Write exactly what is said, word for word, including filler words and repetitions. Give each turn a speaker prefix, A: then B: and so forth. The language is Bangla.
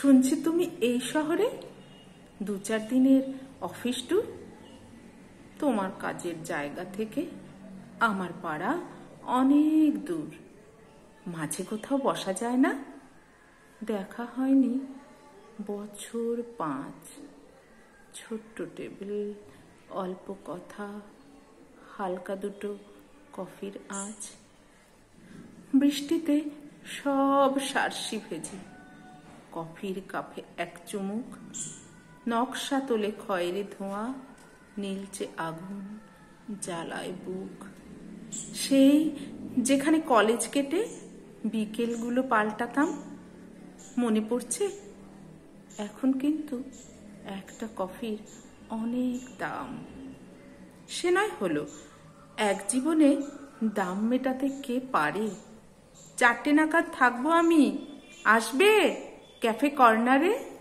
A: শুনছি তুমি এই শহরে দু চার দিনের অফিস ট্যুর। তোমার কাজের জায়গা থেকে আমার পাড়া অনেক দূর, মাঝে কোথাও বসা যায় না? দেখা হয়নি বছর পাঁচ। ছোট্ট টেবিল, অল্প কথা, হালকা দুটো কফির আঁচ। বৃষ্টিতে সব সারসি ভেজে, কফির কাপে এক চুমুক, নকশা তোলে খয়েরি ধোঁয়া, নীলচে আগুন জ্বালায় বুক। সেই যেখানে কলেজ কেটে বিকেলগুলো পাল্টাতাম, মনে পড়ছে? এখন কিন্তু একটা কফির অনেক দাম। সে নয় হলো, এক জীবনে দাম মেটাতে কে পারে? চারটে নাগাদ থাকবো আমি, আসবে ক্যাফে কর্নারে।